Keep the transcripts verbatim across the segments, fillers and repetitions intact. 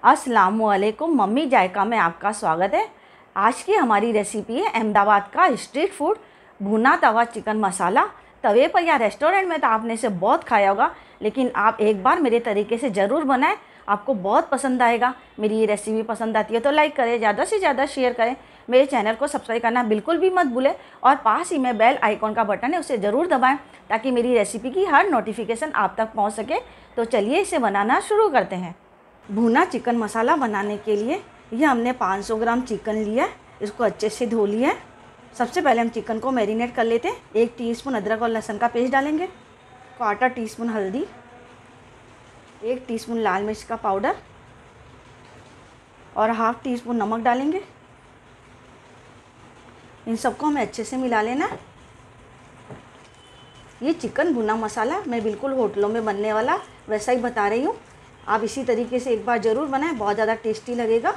अस्सलामुअलैकुम। मम्मी जायका में आपका स्वागत है। आज की हमारी रेसिपी है अहमदाबाद का स्ट्रीट फूड भुना तवा चिकन मसाला। तवे पर या रेस्टोरेंट में तो आपने इसे बहुत खाया होगा, लेकिन आप एक बार मेरे तरीके से ज़रूर बनाएं, आपको बहुत पसंद आएगा। मेरी ये रेसिपी पसंद आती है तो लाइक करें, ज़्यादा से ज़्यादा शेयर करें, मेरे चैनल को सब्सक्राइब करना बिल्कुल भी मत भूलें और पास ही में बेल आइकॉन का बटन है उसे ज़रूर दबाएं ताकि मेरी रेसिपी की हर नोटिफिकेशन आप तक पहुंच सके। तो चलिए इसे बनाना शुरू करते हैं। भुना चिकन मसाला बनाने के लिए ये हमने पाँच सौ ग्राम चिकन लिया, इसको अच्छे से धो लिया है। सबसे पहले हम चिकन को मैरिनेट कर लेते हैं। एक टीस्पून अदरक और लहसुन का पेस्ट डालेंगे, क्वार्टर टीस्पून हल्दी, एक टीस्पून लाल मिर्च का पाउडर और हाफ टी स्पून नमक डालेंगे। इन सबको हमें अच्छे से मिला लेना। ये चिकन भुना मसाला मैं बिल्कुल होटलों में बनने वाला वैसा ही बता रही हूँ। आप इसी तरीके से एक बार ज़रूर बनाएं, बहुत ज़्यादा टेस्टी लगेगा।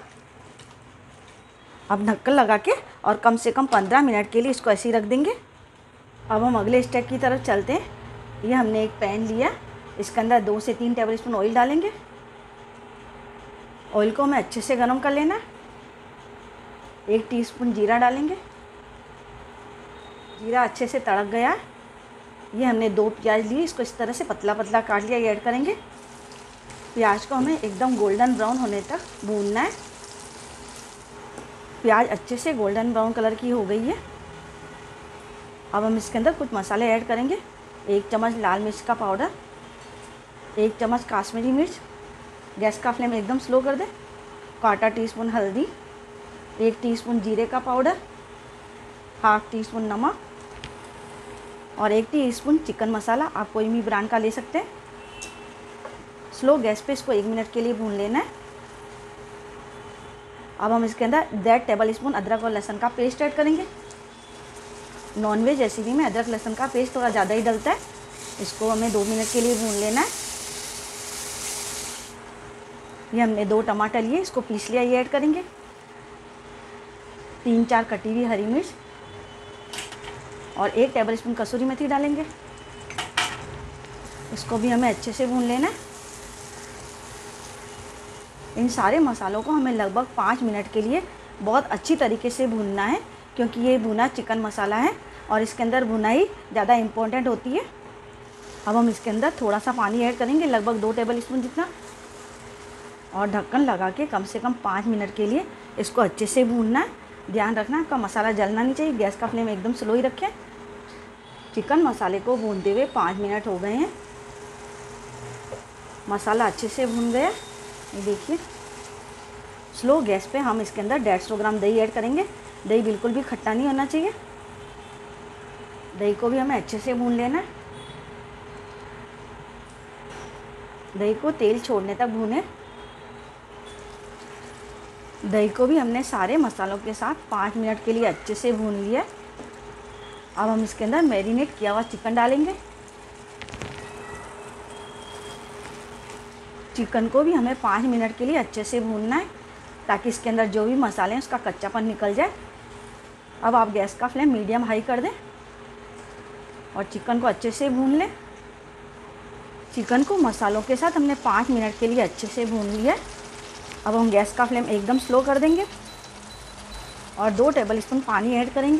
अब ढक्कन लगा के और कम से कम पंद्रह मिनट के लिए इसको ऐसे ही रख देंगे। अब हम अगले स्टेप की तरफ चलते हैं। ये हमने एक पैन लिया, इसके अंदर दो से तीन टेबलस्पून ऑयल डालेंगे। ऑयल को हमें अच्छे से गर्म कर लेना। एक टीस्पून जीरा डालेंगे। जीरा अच्छे से तड़क गया। ये हमने दो प्याज लिए, इसको इस तरह से पतला पतला काट लिया, ये ऐड करेंगे। प्याज को हमें एकदम गोल्डन ब्राउन होने तक भूनना है। प्याज अच्छे से गोल्डन ब्राउन कलर की हो गई है। अब हम इसके अंदर कुछ मसाले ऐड करेंगे। एक चम्मच लाल मिर्च का पाउडर, एक चम्मच काश्मीरी मिर्च, गैस का फ्लेम एकदम स्लो कर दें। क्वार्टर टी स्पून हल्दी, एक टीस्पून जीरे का पाउडर, हाफ टी स्पून नमक और एक टीस्पून चिकन मसाला। आप कोई भी ब्रांड का ले सकते हैं। स्लो गैस पे इसको एक मिनट के लिए भून लेना है। अब हम इसके अंदर डेढ़ टेबल स्पून अदरक और लहसुन का पेस्ट ऐड करेंगे। नॉनवेज रेसिपी में अदरक लहसुन का पेस्ट थोड़ा ज़्यादा ही डलता है। इसको हमें दो मिनट के लिए भून लेना है। ये हमने दो टमाटर लिए, इसको पीस लिया, ये ऐड करेंगे। तीन चार कटी हुई हरी मिर्च और एक टेबल स्पून कसूरी मेथी डालेंगे। इसको भी हमें अच्छे से भून लेना है। इन सारे मसालों को हमें लगभग पाँच मिनट के लिए बहुत अच्छी तरीके से भूनना है, क्योंकि ये भुना चिकन मसाला है और इसके अंदर भुनाई ज़्यादा इम्पोर्टेंट होती है। अब हम इसके अंदर थोड़ा सा पानी ऐड करेंगे, लगभग दो टेबल स्पून जितना, और ढक्कन लगा के कम से कम पाँच मिनट के लिए इसको अच्छे से भूनना है। ध्यान रखना आपका मसाला जलना नहीं चाहिए। गैस का फ्लेम एकदम स्लो ही रखें। चिकन मसाले को भूनते हुए पाँच मिनट हो गए हैं। मसाला अच्छे से भून गया, ये देखिए। स्लो गैस पे हम इसके अंदर डेढ़ सौ ग्राम दही ऐड करेंगे। दही बिल्कुल भी खट्टा नहीं होना चाहिए। दही को भी हमें अच्छे से भून लेना है। दही को तेल छोड़ने तक भूनें। दही को भी हमने सारे मसालों के साथ पाँच मिनट के लिए अच्छे से भून लिया। अब हम इसके अंदर मैरिनेट किया हुआ चिकन डालेंगे। चिकन को भी हमें पाँच मिनट के लिए अच्छे से भूनना है ताकि इसके अंदर जो भी मसाले हैं उसका कच्चापन निकल जाए। अब आप गैस का फ्लेम मीडियम हाई कर दें और चिकन को अच्छे से भून लें। चिकन को मसालों के साथ हमने पाँच मिनट के लिए अच्छे से भून लिया। अब हम गैस का फ्लेम एकदम स्लो कर देंगे और दो टेबल स्पून पानी ऐड करेंगे।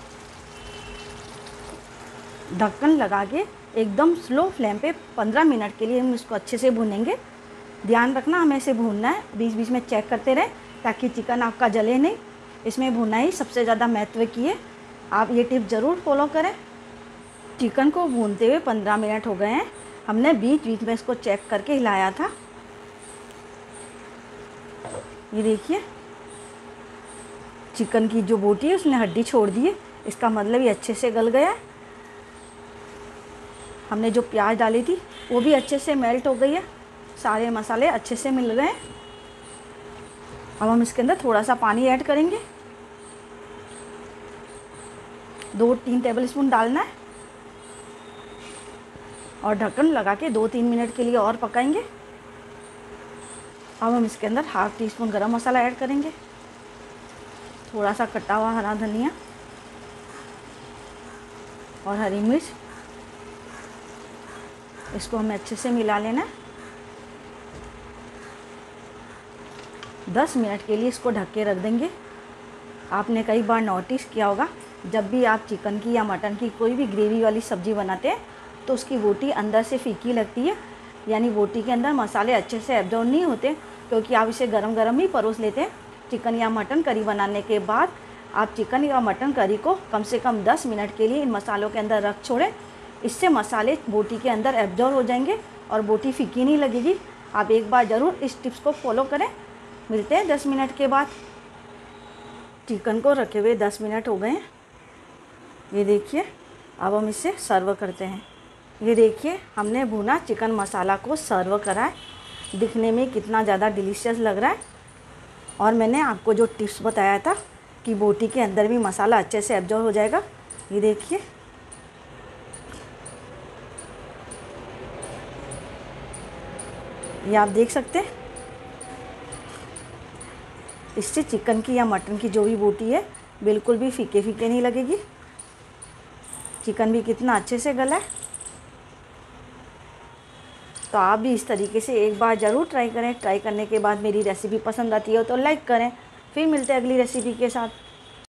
ढक्कन लगा के एकदम स्लो फ्लेम पे पंद्रह मिनट के लिए हम इसको अच्छे से भूनेंगे। ध्यान रखना हमें इसे भूनना है, बीच बीच में चेक करते रहें ताकि चिकन आपका जले नहीं। इसमें भुनाई सबसे ज़्यादा महत्व की है, आप ये टिप ज़रूर फॉलो करें। चिकन को भूनते हुए पंद्रह मिनट हो गए हैं। हमने बीच बीच में इसको चेक करके हिलाया था। ये देखिए, चिकन की जो बोटी है उसने हड्डी छोड़ दी है, इसका मतलब ये अच्छे से गल गया है। हमने जो प्याज डाली थी वो भी अच्छे से मेल्ट हो गई है, सारे मसाले अच्छे से मिल गए। अब हम इसके अंदर थोड़ा सा पानी ऐड करेंगे। दो तीन टेबलस्पून डालना है और ढक्कन लगा के दो तीन मिनट के लिए और पकाएंगे। अब हम इसके अंदर हाफ टी स्पून गरम मसाला ऐड करेंगे, थोड़ा सा कटा हुआ हरा धनिया और हरी मिर्च। इसको हमें अच्छे से मिला लेना है। दस मिनट के लिए इसको ढक के रख देंगे। आपने कई बार नोटिस किया होगा, जब भी आप चिकन की या मटन की कोई भी ग्रेवी वाली सब्ज़ी बनाते हैं तो उसकी बोटी अंदर से फीकी लगती है, यानी बोटी के अंदर मसाले अच्छे से एब्जॉर्ब नहीं होते, क्योंकि आप इसे गरम गरम ही परोस लेते हैं। चिकन या मटन करी बनाने के बाद आप चिकन या मटन करी को कम से कम दस मिनट के लिए इन मसालों के अंदर रख छोड़ें। इससे मसाले बोटी के अंदर एब्जॉर्ब हो जाएंगे और बोटी फीकी नहीं लगेगी। आप एक बार ज़रूर इस टिप्स को फॉलो करें। मिलते हैं दस मिनट के बाद। चिकन को रखे हुए दस मिनट हो गए हैं। ये देखिए, अब हम इसे सर्व करते हैं। ये देखिए, हमने भुना चिकन मसाला को सर्व करा है। दिखने में कितना ज़्यादा डिलीशियस लग रहा है। और मैंने आपको जो टिप्स बताया था कि बोटी के अंदर भी मसाला अच्छे से एब्जॉर्ब हो जाएगा, ये देखिए। ये आप देख सकते हैं, इससे चिकन की या मटन की जो भी बोटी है बिल्कुल भी फीके फीके नहीं लगेगी। चिकन भी कितना अच्छे से गला है। तो आप भी इस तरीके से एक बार ज़रूर ट्राई करें। ट्राई करने के बाद मेरी रेसिपी पसंद आती है तो लाइक करें। फिर मिलते हैं अगली रेसिपी के साथ।